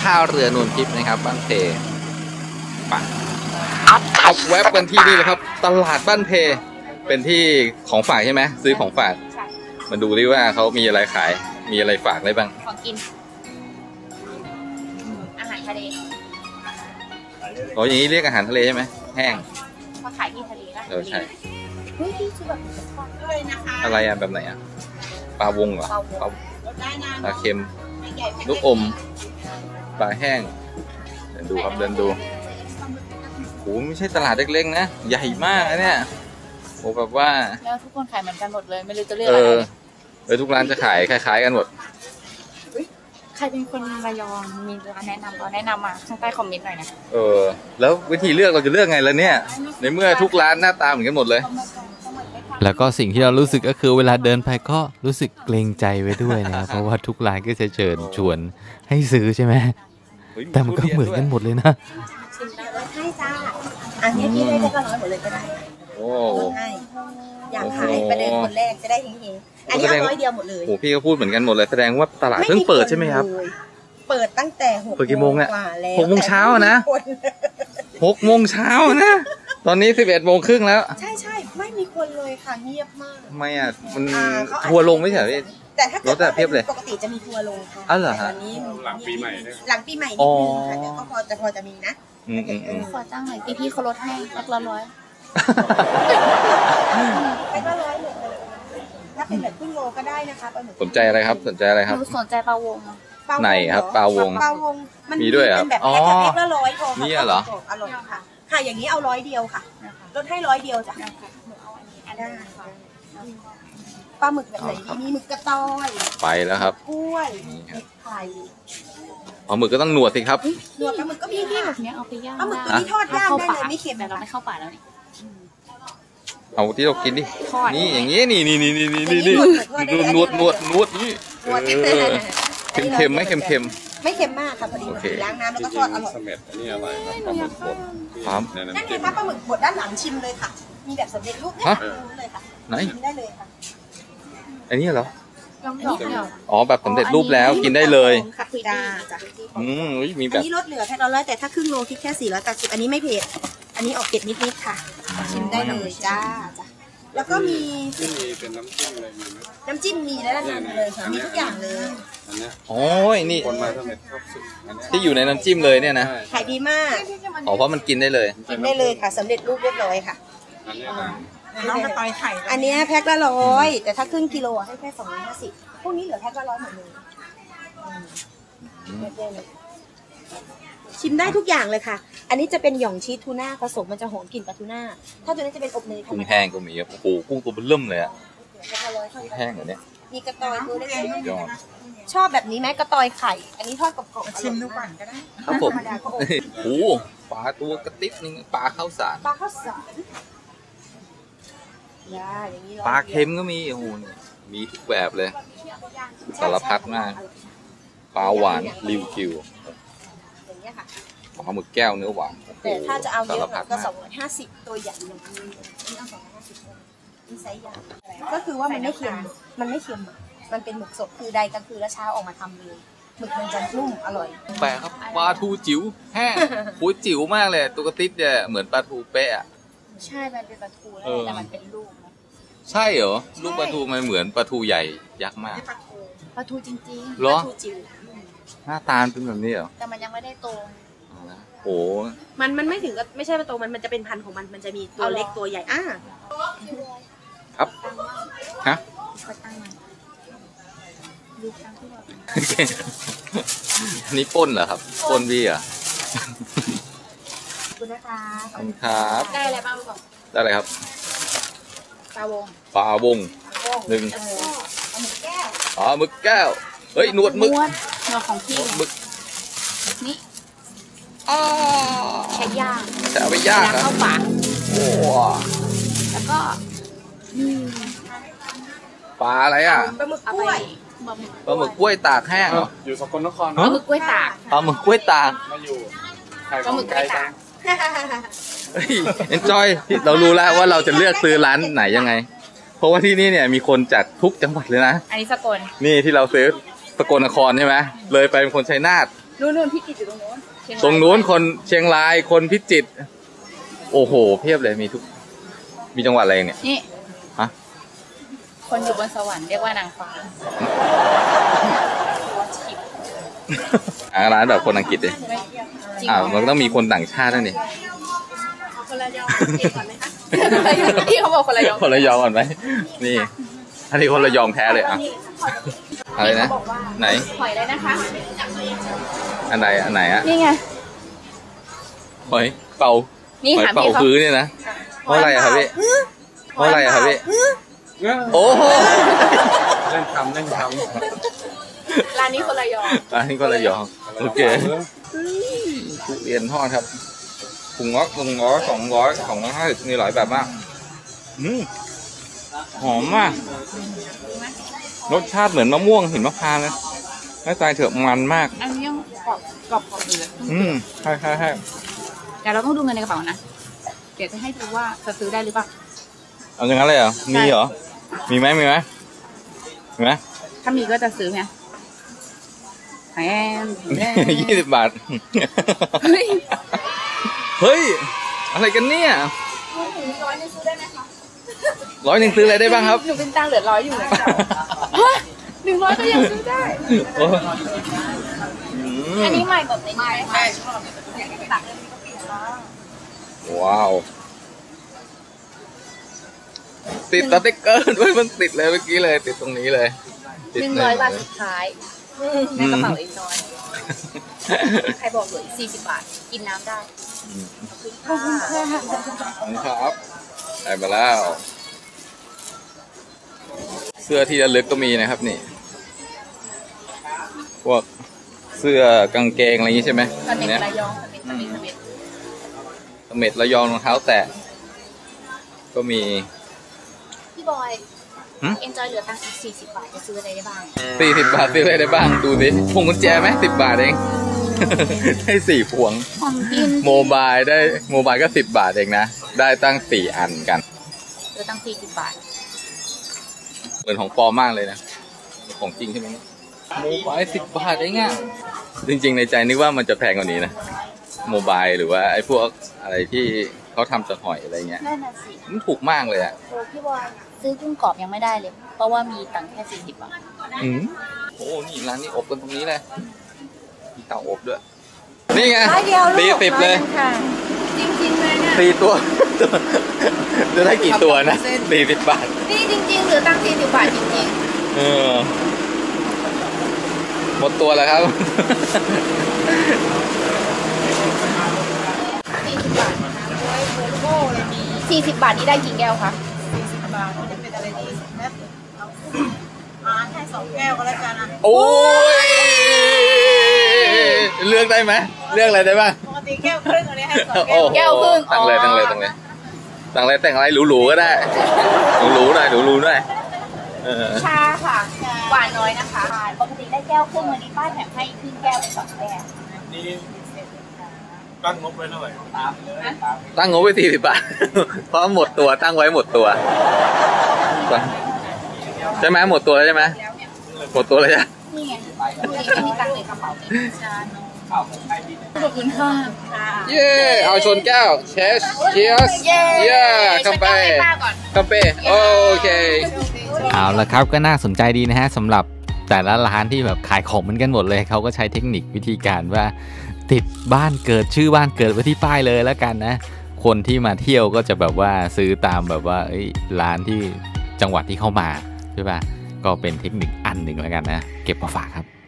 ท่าเรือนวลทิพย์นะครับบ้านเพปะแวบกันที่นี่เลยครับตลาดบ้านเพเป็นที่ของฝากใช่ไหมซื้อของฝากมาดูดิว่าเขามีอะไรขายมีอะไรฝากอะไรบ้างของกินอาหารทะเลอ๋ออย่างนี้เรียกอาหารทะเลใช่ไหมแห้งเขาขายที่ทะเลนะใช่เฮ้ยที่ชื่อแบบเลยนะคะอะไรอ่ะแบบไหนอ่ะปลาวงเหรอปลาเค็มลูกอมปลาแห้งเดินดูครับเดินดูโอ้ไม่ใช่ตลาดเล็กๆนะใหญ่มากนะเนี่ยโอ้แบบว่าแล้วทุกคนขายเหมือนกันหมดเลยไม่รู้จะเลือกอะไรทุกร้านจะขายคล้ายๆกันหมดใครเป็นคนระยองมีร้านแนะนำก็แนะนำมาข้างใต้คอมเมนต์หน่อยนะแล้ววิธีเลือกเราจะเลือกไงล่ะเนี่ยในเมื่อทุกร้านหน้าตาเหมือนกันหมดเลยแล้วก็สิ่งที่เรารู้สึกก็คือเวลาเดินไปก็รู้สึกเกรงใจไว้ด้วยนะเพราะว่าทุกร้านก็จะเชิญชวนให้ซื้อใช่ไหมแต่มันก็เหมือนกันหมดเลยนะให้จ้าอันนี้พี่ได้ก็ร้อยหมดเลยก็ได้โอ้อยากขายประเดิมคนแรกจะได้เฮงๆอันนี้เอา100 เดียวหมดเลยโอ้พี่ก็พูดเหมือนกันหมดเลยแสดงว่าตลาดเพิ่งเปิดใช่ไหมครับเปิดตั้งแต่ 6 โมงเนี่ย6 โมงเช้านะ6 โมงเช้านะตอนนี้11 โมงครึ่งแล้วใช่ไม่มีคนเลยค่ะเงียบมากไม่อ่ะมันทัวร์ลงไม่ใช่แต่ถ้าเกิดเพียบเลยปกติจะมีทัวร์ลงค่ะเหรอฮะหลังปีใหม่นิดนึงค่ะแต่ก็พอจะมีนะขอจ้างหน่อยพี่เขาลดให้สัก100 ไปก็100เลยถ้าเป็นแบบครึ่งโลก็ได้นะคะสนใจอะไรครับสนใจอะไรครับสนใจปลาวงไหนครับปลาวงมีด้วยครับอ๋อแพ็คละ100พอนี่เหรออร่อยค่ะอย่างนี้เอา100 เดียวค่ะลดให้100 เดียวจ้ะได้ปลาหมึกแบบไหนมีหมึกกระตอยไปแล้วครับกล้วยไข่ปลาหมึกก็ต้องหนวดสิครับหนวดปลาหมึกก็มีที่แบบนี้เอาไปย่างปลาหมึกตัวนี้ทอดย่างได้เลยไม่เค็มแต่เราไม่เข้าป่าแล้วนี่เอาที่เรากินดินี่อย่างงี้นี่นวดนี่เค็มไหมเค็มไม่เค็มมากค่ะพอดีล้างน้ำแล้วก็ทอดอร่อยสเม็ดนี่อะไรปลาหมึกบดนั่นไงคะปลาหมึกบดด้านหลังชิมเลยค่ะมีแบบสำเร็จรูปเนี่ยเลยค่ะไหนชิมได้เลยค่ะอันนี้เหรออ๋อแบบสำเร็จรูปแล้วกินได้เลยจ้ามีแบบอันนี้ลดเหลือแค่100แต่ถ้าครึ่งโลคิดแค่480อันนี้ไม่เผ็ดอันนี้ออกเผ็ดนิดๆค่ะชิมได้เลยจ้าแล้วก็มีเป็นน้ำจิ้มอะไรมีไหมน้ำจิ้มมีแล้วนั่นเลยค่ะมีทุกอย่างเลยโอ้ยนี่คนมาสเม็ดครบสุดที่อยู่ในน้ำจิ้มเลยเนี่ยนะขายดีมากเพราะมันกินได้เลยค่ะสำเร็จรูปเรียบร้อยค่ะน้องกระต่ายไข่อันนี้แพ็คละ100แต่ถ้าครึ่งกิโลให้แค่250พวกนี้เหลือแพ็คละ100หมดเลยชิมได้ทุกอย่างเลยค่ะอันนี้จะเป็นหย่องชีสทูน่าผสมมันจะหอมกลิ่นปลาทูน่าถ้าตัวนี้จะเป็นอบเนยกุ้งแห้งก็มีโอ้โหกุ้งตัวเบิ่มเลยอะแห้งเหรอเนี่ยมีกระตอยตัวเล็กๆชอบแบบนี้ไหมกระตอยไข่อันนี้ทอดกรอบๆชิมดูก่อนก็ได้ครับผมโอ้ปลาตัวกระติ๊บนึงปลาข้าวสารปลาเค็มก็มีโอ้โหมีทุกแบบเลยสารพัดมากปลาหวานริวกิวปลาหมึกแก้วเนื้อหวานแต่ถ้าจะเอาเยอะก็250ตัวใหญ่อย่างนี้เอา250นี่ไซส์ใหญ่ก็คือว่ามันไม่เค็มมันเป็นหมึกสดคือใดกลางคืนแล้วเช้าออกมาทำเลยหมึกมันจะนุ่มอร่อยแปลกครับปลาทูจิ๋วแห้งหูจิ๋วมากเลยตัวกระติ๊บเนี่ยเหมือนปลาทูเป๊ะใช่มันเป็นปลาทูแต่มันเป็นลูกใช่เหรอลูกปลาทูมันเหมือนปลาทูใหญ่ยักษ์มากปลาทูจริงๆเหรอหน้าตาเป็นแบบนี้เหรอแต่มันยังไม่ได้โตโอ้มันไม่ถึงกับไม่ใช่ปลาโตมันจะเป็นพันธุ์ของมันจะมีตัวเล็กตัวใหญ่ครับฮะนี่ป้นเหรอครับป้นพี่เหรอขอบคุณนะคะขอบคุณครับได้อะไรบ้างบอกได้อะไรครับปลาวง1หมึกแก้วเฮ้ยหนวดหมึกของพี่หมึกนี่ใช้ย่างจะเอาไปย่างเข้าปากโอ้แล้วก็ปลาอะไรอ่ะปลาหมึกกล้วยตากแห้งอยู่สกลนครปลาหมึกกล้วยตากปลาหมึกกล้วยตากมาอยู่ปลาหมึกกล้วยตาก enjoy เรารู้แล้วว่าเราจะเลือกซื้อร้านไหนยังไงเพราะว่าที่นี่เนี่ยมีคนจากทุกจังหวัดเลยนะอันนี้สกลนี่ที่เราซื้อสกลนครใช่ไหมเลยไปเป็นคนชัยนาทนู่นพี่ติดอยู่ตรงโน้นเชียงายตรงนู้นคนเชียงรายคนพิจิตรโอ้โหเพียบเลยมีจังหวัดอะไรเนี่ยนี่ฮะคนอยู่บนสวรรค์เรียกว่านางฟ้าร้านแบบคนอังกฤษเลยจริงมันต้องมีคนต่างชาติด้วยนี่คนละยองเก่งก่อนไหมคะที่เขาบอกคนละยองคนระยองก่อนไหมนี่ อันนี้คนระยองแท้เลยอะไรนะไหนหอยเลยนะคะอันไหนอะนี่ไงหอยเป่านี่หอยถามเป่าพี่เขาพื้นเนี่ยนะเพราะอะไรอะครับพี่เพราะอะไรอะครับพี่โอ้โหเล่นคำร้านนี้คนละยองอันนี้คนระยองโอเคทุเรียนทอดครับถุงง้อ250มีหลายแบบมากหอมมากรสชาติเหมือนมะม่วงหินมะพร้าวนะไม่ตายเถอะมันมากอันนี้ยังกรอบอยู่เลยใช่แต่เราต้องดูเงินในกระเป๋านะเดี๋ยวจะให้ดูว่าจะซื้อได้หรือเปล่าเอาอย่างนั้นเลยเหรอมีเหรอมีไหมถ้ามีก็จะซื้อไงแหม 20 บาทเฮ้ยเฮ้ยอะไรกันเนี่ย 100ซื้อได้ไหมคะ 100ซื้ออะไรได้บ้างครับหนูเป็นตังค์เหลือ100อยู่เลย100ก็ยังซื้อได้โอ้อันนี้ใหม่แบบในนี้ไหมว้าวติดสติ๊กเกอร์ด้วยมันติดเลยเมื่อกี้เลยติดตรงนี้เลยติดเลย 100 บาทสุดท้ายในกระเป๋าอีกน้อยใครบอกเหลืออีก40 บาทกินน้ำได้ขอบคุณค่ะขอบคุณครับได้มาแล้ว เสื้อที่ระลึกก็มีนะครับนี่พวกเสื้อกางเกงอะไรอย่างนี้ใช่ไหมสเม็ดเนี่ยระยองสเม็ดเสม็ดระยองรองเท้าแตะก็มีพี่บอยหืมเอ็นจอยเหลือตังค์อีก40 บาทจะซื้ออะไรได้บ้าง 40 บาทซื้ออะไรได้บ้างดูสิพวงกุญแจไหม10 บาทเอง ได้4 พวงของกินโมบายก็10 บาทเองนะได้ตั้ง4 อันกันเหลือตังค์40 บาทเหมือนของปลอมมากเลยนะของจริงใช่ไหมโมบาย10 บาทเองอ่ะจริงๆในใจนึกว่ามันจะแพงกว่านี้นะโมบายหรือว่าไอ้พวกอะไรที่เขาทำจากหอยอะไรเงี้ยนั่นน่ะสิมันถูกมากเลยอ่ะโอ้พี่บอยซื้อกุ้งกรอบยังไม่ได้เลย เพราะว่ามีตังค์แค่40 บาทโอ้นี่ร้านนี้อบกันตรงนี้เลยมีเตาอบด้วยนี่ไง 40เลยค่ะจริงๆเลยเนี่ย 4 ตัว จะได้กี่ตัวนะ40 บาทนี่จริงๆเหลือตังค์40 บาทจริงเออหมดตัวแล้วครับๆ40 บาทนะคะด้วยโบโก้เลยมี40 บาทนี่ได้กี่แก้วคะ 40 บาทจะเป็นอะไรดีนะเอาแค่2 แก้วก็แล้วกันนะโอ้ยเลือกได้ไหมเลือกอะไรได้บ้างปกติแก้วครึ่งอันนี้ให้2 โอ้โหแก้วตั้งเลยแต่งอะไรหรูๆก็ได้หรูๆหน่อยเออชาค่ะหวานน้อยนะคะปกติได้แก้วครึ่งวันนี้ป้าแถมให้ครึ่งแก้วเป็น2 แก้วนี่ตั้งงบไว้เท่าไหร่ตั้งงบไว้40 บาท เพราะหมดตัวตั้งไว้หมดตัวใช่ไหมหมดตัวแล้วใช่ไหมหมดตัวเลยจ้ะนี่ไงดูดิไม่มีตังค์ในกระเป๋าเลยชาโนขอบคุณค่ะเย้เอาชนแก้วเชสเชียสเย้คัมเป้โอเคเอาละครับก็น่าสนใจดีนะฮะสำหรับแต่ละร้านที่แบบขายของเหมือนกันหมดเลยเขาก็ใช้เทคนิควิธีการว่าติดบ้านเกิดชื่อบ้านเกิดไว้ที่ป้ายเลยแล้วกันนะคนที่มาเที่ยวก็จะแบบว่าซื้อตามแบบว่าร้านที่จังหวัดที่เข้ามาใช่ป่ะก็เป็นเทคนิคอันหนึ่งแล้วกันนะเก็บมาฝากครับ